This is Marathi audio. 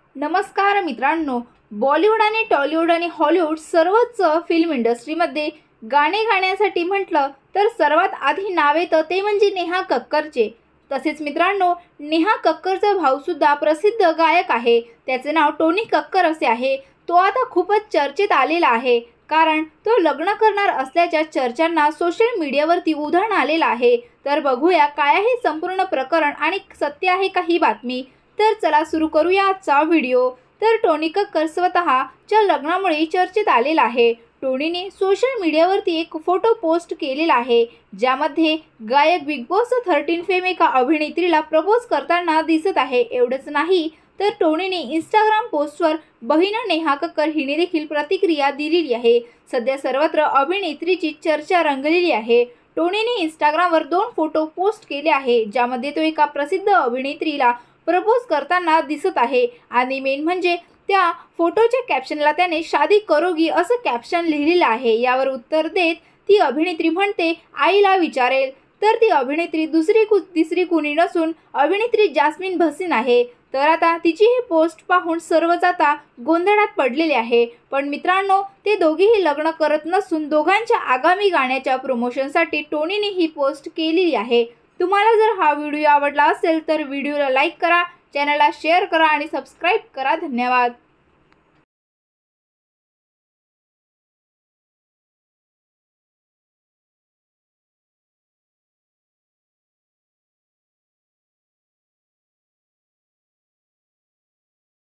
नमस्कार मित्रांनो, बॉलिवूड आणि टॉलिवूड आणि हॉलिवूड सर्वच फिल्म इंडस्ट्रीमध्ये गाणे गाण्यासाठी म्हटलं तर सर्वात आधी नाव येतं ते म्हणजे नेहा कक्करचे। तसेच मित्रांनो, नेहा कक्करचा भाऊसुद्धा प्रसिद्ध गायक आहे। त्याचे नाव टोनी कक्कर असे आहे। तो आता खूपच चर्चेत आलेला आहे, कारण तो लग्न करणार असल्याच्या चर्चांना सोशल मीडियावरती उधाण आलेलं आहे। तर बघूया काय आहे संपूर्ण प्रकरण आणि सत्य आहे का ही बातमी। तर चला सुरू करूया आजचा व्हिडिओ। तर टोनी कक्कर स्वतःच्या लग्नामुळे चर्चेत आलेला आहे। टोनीने सोशल मीडियावरती एक फोटो पोस्ट केलेला आहे, ज्यामध्ये गायक बिग बॉस 13 फेम एका अभिनेत्रीला प्रपोज करताना दिसत आहे। एवढंच नाही तर टोनीने इंस्टाग्राम पोस्टवर बहीण नेहा कक्कर हिने देखील प्रतिक्रिया दिलेली आहे। सध्या सर्वत्र अभिनेत्रीची चर्चा रंगलेली आहे। टोनीने इंस्टाग्रामवर 2 फोटो पोस्ट केले आहे, ज्यामध्ये तो एका प्रसिद्ध अभिनेत्रीला प्रपोज करताना दिसत आहे आणि मेन म्हणजे त्या फोटोच्या कॅप्शनला त्याने शादी करोगी असं कॅप्शन लिहिलेलं आहे। यावर उत्तर देत ती अभिनेत्री म्हणते आईला विचारेल। तर ती अभिनेत्री तिसरी कुणी नसून अभिनेत्री जास्मिन भसीन आहे। तर आता तिची ही पोस्ट पाहून सर्वच आता गोंधळात पडलेले आहे। पण मित्रांनो, ते दोघेही लग्न करत नसून दोघांच्या आगामी गाण्याच्या प्रमोशनसाठी टोनीने ही पोस्ट केलेली आहे। तुम्हाला जर हा व्हिडिओ आवडला असेल तर व्हिडिओला लाईक करा, चॅनलला शेअर करा आणि सबस्क्राईब करा। धन्यवाद।